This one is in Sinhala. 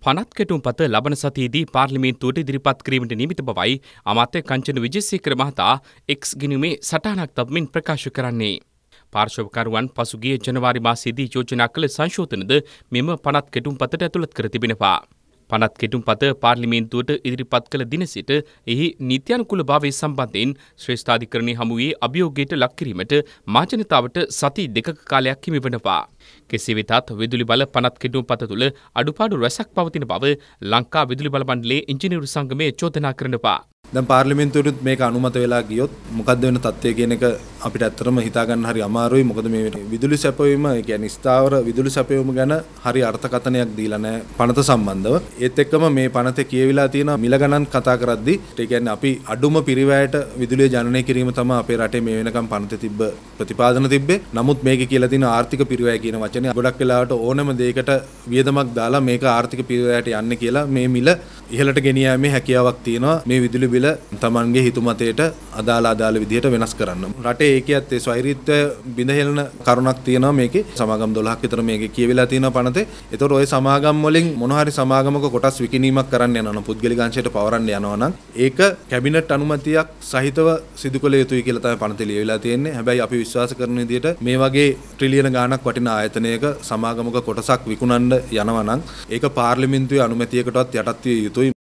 පනත් කෙටුම්පත ලබන සතියේදී පාර්ලිමේන්තුවට ඉදිරිපත් කිරීමට නියමිත බවයි අමාත්‍ය කංචන විජේසේකර මහතා එක්ස් ගිණුමේ සටහනක් තබමින් ප්‍රකාශ කරන්නේ. පාර්ශවකරුවන් පසුගිය ජනවාරි මාසයේදී යෝජනා කළ සංශෝධනද මෙම පනත් කෙටුම්පතට ඇතුළත් කර තිබෙනවා. පනත් කෙටුම්පත පාර්ලිමේන්තුවට ඉදිරිපත් කළ දින සිට එහි නීත්‍යානුකූලභාවය සම්බන්ධයෙන් ශ්‍රේෂ්ඨාධිකරණයේ හමුවේ අභියෝගයට ලක් කිරීමට මාජනතාවට සති දෙකක කාලයක් හිමි වෙනවා. කෙසේ වෙතත් විදුලි බල පනත් කෙටුම්පත තුළ අඩුපාඩු රැසක් පවතින බව ලංකා විදුලි බල මණ්ඩලයේ ඉංජිනේරු සංගමය චෝදනා කරනවා. දැන් පාර්ලිමේන්තුවට මේක අනුමත වෙලා ගියොත් මොකද්ද වෙන තත්ත්වය කියන එක අපිට ඇත්තටම හිතා ගන්න හරි අමාරුයි. මොකද මේ විදුලි සැපයීම, ඒ කියන්නේ ස්ථාවර විදුලි සැපයීම ගැන හරි අර්ථකථනයක් දීලා නැහැ පනත සම්බන්ධව. ඒත් එක්කම මේ පනතේ කියවිලා තියෙන මිල ගණන් කතා කරද්දී ඒ කියන්නේ අපි අඩුම පිරිවැයට විදුලිය ජනනය කිරීම තමයි අපේ රටේ මේ වෙනකම් පනතේ තිබ්බ ප්‍රතිපාදන තිබ්බේ. නමුත් මේකේ කියලා තියෙන ආර්ථික පිරිවැය කියන වචනේ ගොඩක් වෙලාවට ඕනම දෙයකට වියදමක් දාලා මේක ආර්ථික පිරිවැයට යන්නේ කියලා මේ මිල ඉහළට ගෙනියීමේ හැකියාවක් තියෙනවා. මේ විදුලි බිල තමන්ගේ හිතුමතයට අදාළ විදිහට වෙනස් කරන්න. රටේ ඒකියත් ඒ ස්වෛරීත්වය බිඳහෙළන කරුණක් තියෙනවා මේකේ. සමාගම් 12ක් විතර මේකේ කියවිලා තියෙනවා පනතේ. ඒතකොට ওই සමාගම් වලින් මොන හරි සමාගමක කොටස් විකිණීමක් කරන්න යනවා නම් පුද්ගලික අංශයට පවරන්න යනවා නම් ඒක කැබිනට් අනුමැතියක් සහිතව සිදු කළ යුතුයි කියලා තමයි පනතේ ලියවිලා තියෙන්නේ. හැබැයි අපි විශ්වාස කරන විදිහට මේ වගේ ට්‍රිලියන ගාණක් වටින ආයතනයක සමාගමක කොටසක් විකුණන්න යනවා නම් ඒක පාර්ලිමේන්තුවේ අනුමැතියකටවත් යටත් විය යුතුයි.